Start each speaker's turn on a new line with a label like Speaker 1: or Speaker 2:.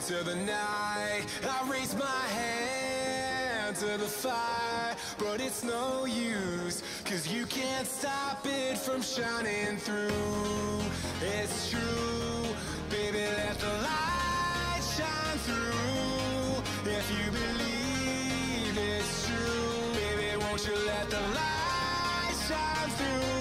Speaker 1: into the night. I raise my hand to the fire, but it's no use, 'cause you can't stop it from shining through. It's true, baby, let the light shine through. If you believe it's true, baby, won't you let the light shine through?